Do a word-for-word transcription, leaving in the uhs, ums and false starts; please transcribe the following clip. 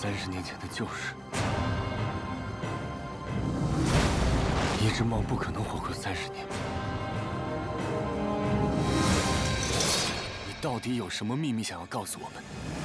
三十年前的旧事。一只猫不可能活过三十年。你到底有什么秘密想要告诉我们？